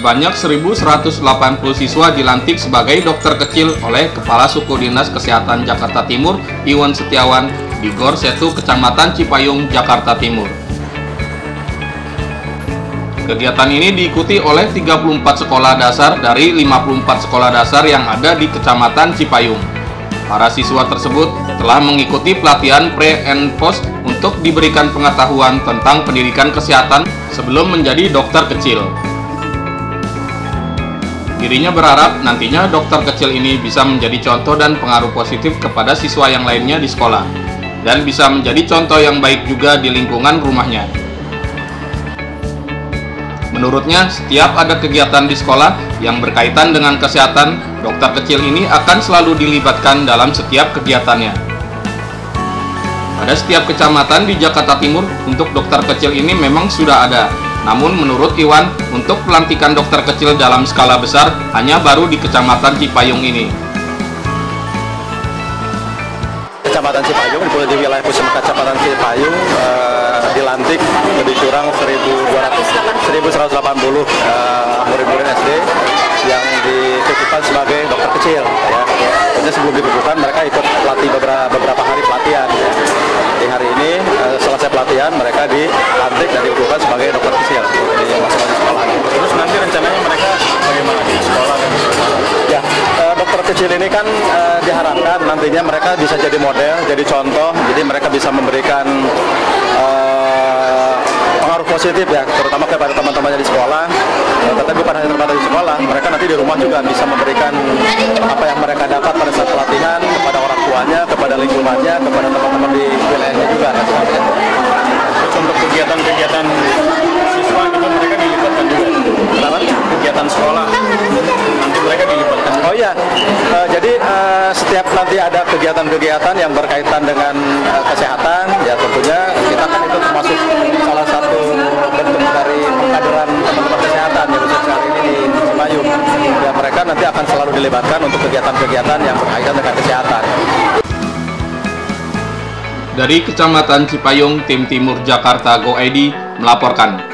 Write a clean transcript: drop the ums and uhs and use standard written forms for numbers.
sebanyak 1.180 siswa dilantik sebagai dokter kecil oleh Kepala Suku Dinas Kesehatan Jakarta Timur, Iwan Setiawan, di Gor 1, Kecamatan Cipayung, Jakarta Timur. Kegiatan ini diikuti oleh 34 sekolah dasar dari 54 sekolah dasar yang ada di Kecamatan Cipayung. Para siswa tersebut telah mengikuti pelatihan pre and post untuk diberikan pengetahuan tentang pendidikan kesehatan sebelum menjadi dokter kecil. Dirinya berharap nantinya dokter kecil ini bisa menjadi contoh dan pengaruh positif kepada siswa yang lainnya di sekolah, dan bisa menjadi contoh yang baik juga di lingkungan rumahnya. Menurutnya, setiap ada kegiatan di sekolah yang berkaitan dengan kesehatan, dokter kecil ini akan selalu dilibatkan dalam setiap kegiatannya. Pada setiap kecamatan di Jakarta Timur, untuk dokter kecil ini memang sudah ada. Namun menurut Iwan, untuk pelantikan dokter kecil dalam skala besar hanya baru di Kecamatan Cipayung ini. Kecamatan Cipayung, di wilayah pusat Kecamatan Cipayung dilantik lebih kurang 1.180 murid-murid SD yang dikukuhkan sebagai dokter kecil. Ya. Jadi sebelum dikukuhkan mereka ikut pelatih beberapa hari pelatihan. Ya. Di hari ini selesai pelatihan mereka dilantik dan dikukuhkan sebagai dokter kecil di masing-masing sekolah. Terus nanti rencananya mereka bagaimana di sekolah? Ya, dokter kecil ini kan diharapkan nantinya mereka bisa jadi model, jadi contoh, jadi mereka bisa memberikan pengaruh positif ya, terutama kepada teman-temannya di sekolah. Tetapi bukan hanya terbatas di sekolah, mereka nanti di rumah juga bisa memberikan apa yang mereka dapat pada saat pelatihan kepada orang tuanya, kepada lingkungannya, kepada teman-teman di wilayahnya juga. Terus untuk kegiatan-kegiatan siswa itu mereka dilibatkan juga. Kenapa? Kegiatan sekolah nanti mereka dilibatkan. Oh iya, jadi setiap nanti ada kegiatan-kegiatan yang berkaitan dengan kesehatan, ya tentunya kita kan itu termasuk salah satu bentuk dari pengkaderan teman-teman kesehatan yang khususnya hari ini di Cipayung. Ya mereka nanti akan selalu dilibatkan untuk kegiatan-kegiatan yang berkaitan dengan kesehatan. Dari Kecamatan Cipayung, Tim Timur Jakarta Go ID melaporkan.